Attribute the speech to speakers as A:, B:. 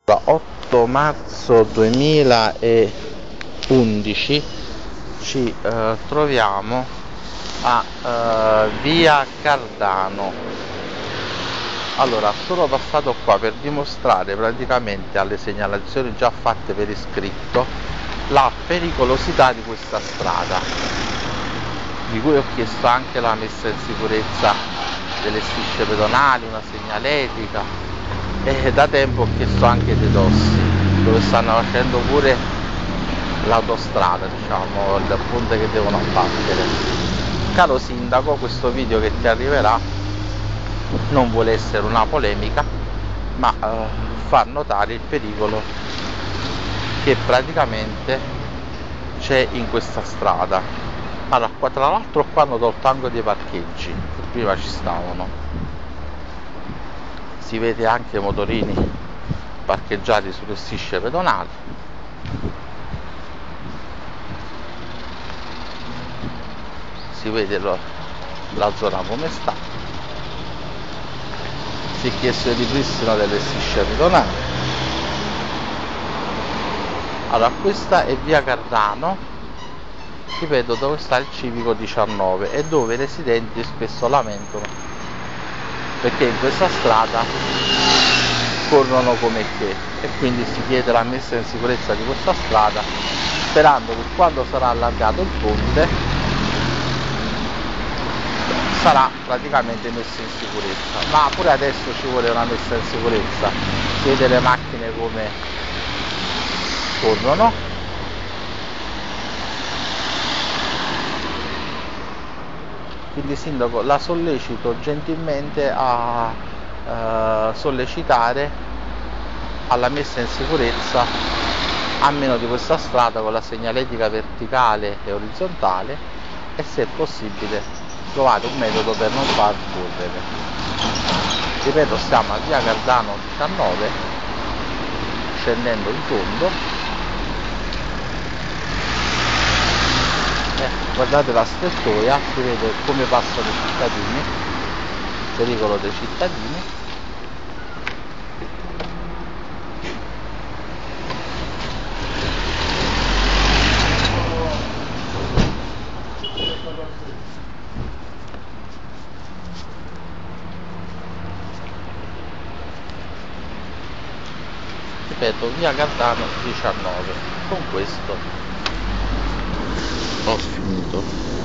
A: 8 marzo 2011 ci troviamo a via Cardano. Allora, sono passato qua per dimostrare praticamente alle segnalazioni già fatte per iscritto la pericolosità di questa strada, di cui ho chiesto anche la messa in sicurezza delle strisce pedonali, una segnaletica, e da tempo ho chiesto anche dei dossi, dove stanno facendo pure l'autostrada, diciamo, il ponte che devono abbattere. Caro sindaco, questo video che ti arriverà non vuole essere una polemica, ma far notare il pericolo che praticamente c'è in questa strada. Allora, qua tra l'altro qua hanno tolto anche dei parcheggi che prima ci stavano, si vede anche motorini parcheggiati sulle strisce pedonali. Si vede la zona come sta. Si è chiesto il ripristino delle strisce pedonali. Allora, questa è via Cardano, ripeto, dove sta il civico 19 e dove i residenti spesso lamentano perché in questa strada corrono come che, e quindi si chiede la messa in sicurezza di questa strada, sperando che quando sarà allargato il ponte sarà praticamente messa in sicurezza. Ma pure adesso ci vuole una messa in sicurezza, si vede le macchine come corrono. Quindi sindaco, la sollecito gentilmente a sollecitare alla messa in sicurezza almeno di questa strada con la segnaletica verticale e orizzontale, e se è possibile trovare un metodo per non far correre. Ripeto, stiamo a via Cardano 19, scendendo in fondo. Guardate la strettoia, si vede come passano i cittadini, pericolo dei cittadini. Ripeto, via Cardano 19. Con questo ho finito.